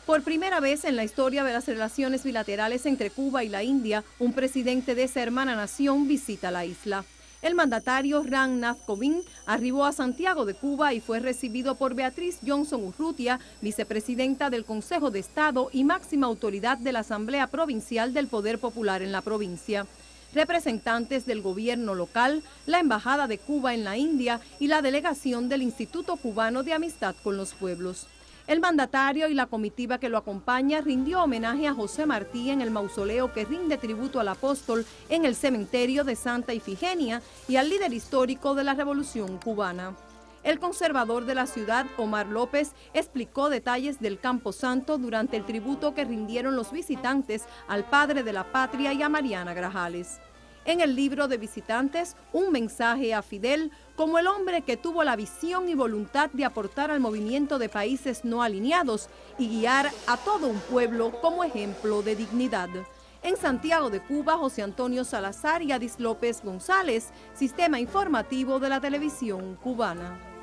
Por primera vez en la historia de las relaciones bilaterales entre Cuba y la India, un presidente de esa hermana nación visita la isla. El mandatario Ram Nath Kovind arribó a Santiago de Cuba y fue recibido por Beatriz Johnson Urrutia, vicepresidenta del Consejo de Estado y máxima autoridad de la Asamblea Provincial del Poder Popular en la provincia. Representantes del gobierno local, la Embajada de Cuba en la India y la delegación del Instituto Cubano de Amistad con los Pueblos. El mandatario y la comitiva que lo acompaña rindió homenaje a José Martí en el mausoleo que rinde tributo al apóstol en el cementerio de Santa Ifigenia y al líder histórico de la Revolución cubana. El conservador de la ciudad, Omar López, explicó detalles del Campo Santo durante el tributo que rindieron los visitantes al padre de la patria y a Mariana Grajales. En el libro de visitantes, un mensaje a Fidel como el hombre que tuvo la visión y voluntad de aportar al movimiento de países no alineados y guiar a todo un pueblo como ejemplo de dignidad. En Santiago de Cuba, José Antonio Salazar y Adis López González, Sistema Informativo de la Televisión Cubana.